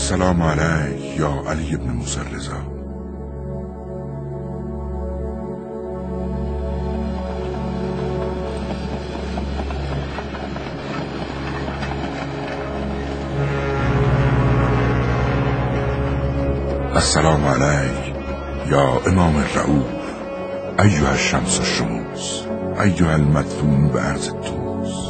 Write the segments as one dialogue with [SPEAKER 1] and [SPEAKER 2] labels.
[SPEAKER 1] السلام علیک یا علی ابن موسی رضا. السلام علیک یا امام الرؤوف ایها الشمس الشموس ایها المدفون به ارض توس.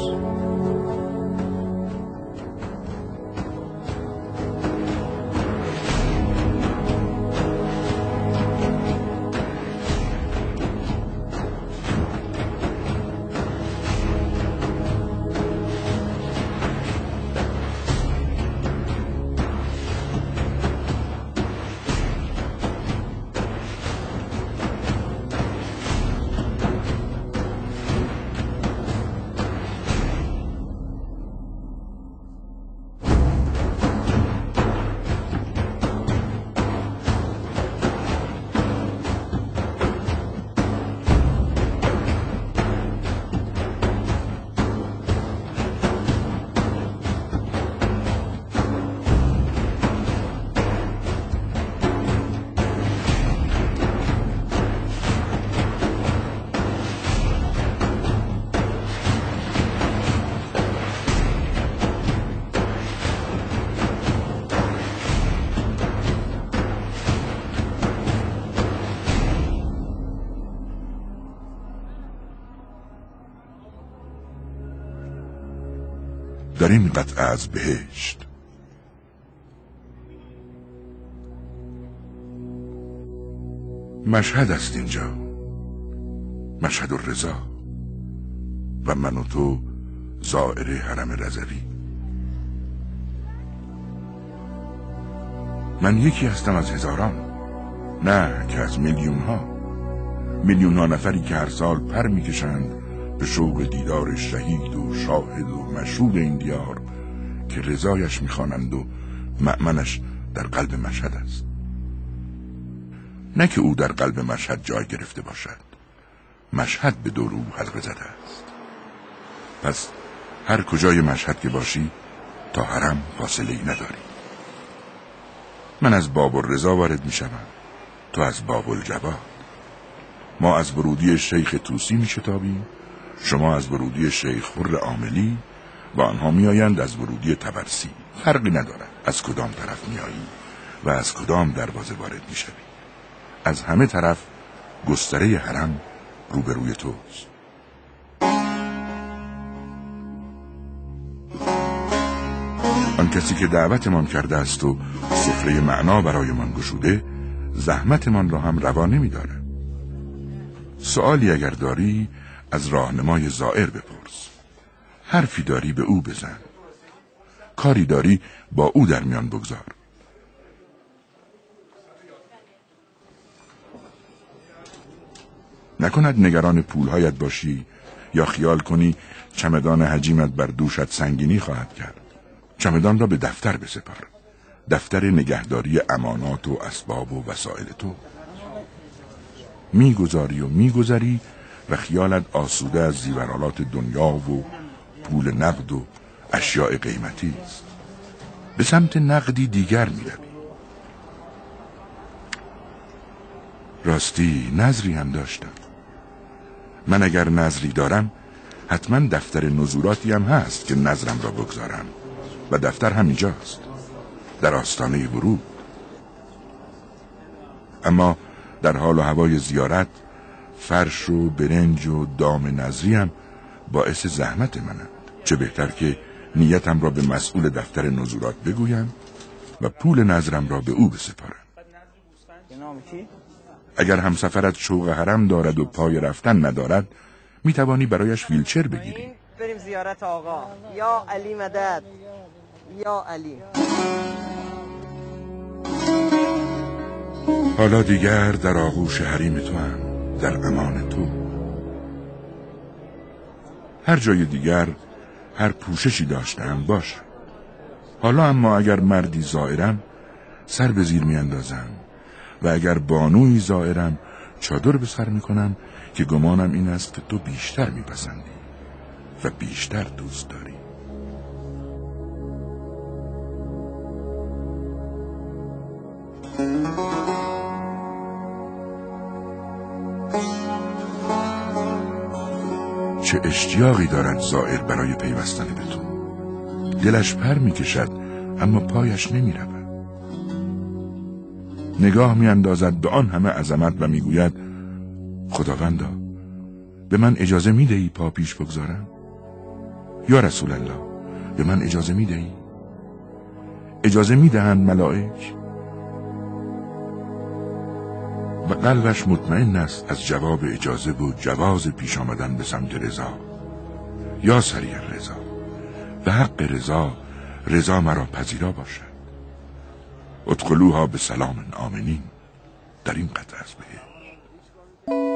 [SPEAKER 1] در این قطعه از بهشت مشهد است اینجا، مشهد الرضا و من و تو زائر حرم رضوی. من یکی هستم از هزاران، نه که از میلیون ها نفری که هر سال پر میکشند به شوق دیدار شهید و شاهد و مشهود این دیار که رضایش میخوانند و مأمنش در قلب مشهد است. نه که او در قلب مشهد جای گرفته باشد، مشهد به دور او حلقه زده است. پس هر کجای مشهد که باشی تا حرم فاصله‌ای نداری. من از باب الرضا وارد میشم، تو از باب الجواد. ما از ورودی شیخ طوسی میشتابیم، شما از ورودی شیخ خر عاملی و آنها میآیند از ورودی طبرسی. فرقی ندارد از کدام طرف میایی و از کدام دروازه وارد میشوی. از همه طرف گستره حرم روبروی توست. آن کسی که دعوتمان کرده است و سفره معنا برایمان گشوده زحمتمان را هم روا نمی‌دارد. سؤالی اگر داری از راهنمای زائر بپرس، حرفی داری به او بزن، کاری داری با او در میان بگذار. نکند نگران پولهایت باشی یا خیال کنی چمدان حجیمت بر دوشت سنگینی خواهد کرد. چمدان را به دفتر بسپار، دفتر نگهداری امانات و اسباب و وسایل تو. میگذاری و میگذری و خیالت آسوده از زیورالات دنیا و پول نقد و اشیاء قیمتی است. به سمت نقدی دیگر میروی. راستی نظری هم داشتم. من اگر نظری دارم حتما دفتر نزوراتی هم هست که نظرم را بگذارم و دفتر همینجاست، در آستانه ورود. اما در حال و هوای زیارت فرش و برنج و دام نظری هم باعث زحمت منند. چه بهتر که نیتم را به مسئول دفتر نزورات بگویم و پول نظرم را به او بسپارم. اگر همسفرت شوق حرم دارد و پای رفتن ندارد میتوانی برایش ویلچر بگیری.
[SPEAKER 2] بریم زیارت آقا. یا علی مدد، یا علی.
[SPEAKER 1] حالا دیگر در آغوش حریم تو هم، در امان تو. هر جای دیگر هر پوششی داشتم باش. حالا اما اگر مردی زائرم سر به زیر می اندازم و اگر بانوی زائرم چادر به سر می کنم که گمانم این است که تو بیشتر می پسندی و بیشتر دوست داری. چه اشتیاقی دارد زائر برای پیوستن به تو. دلش پر میکشد اما پایش نمیرود. نگاه میاندازد به آن همه عظمت و میگوید خداوندا به من اجازه میدهی پا پیش بگذارم؟ یا رسول الله به من اجازه میدهی؟ اجازه میدهند ملائک؟ و قلبش مطمئن است از جواب اجازه و جواز پیش آمدن به سمت رضا. یا سریع رضا، به حق رضا مرا پذیرا باشد. ادخلوها به سلام آمنین. در این قطعه از بهشت.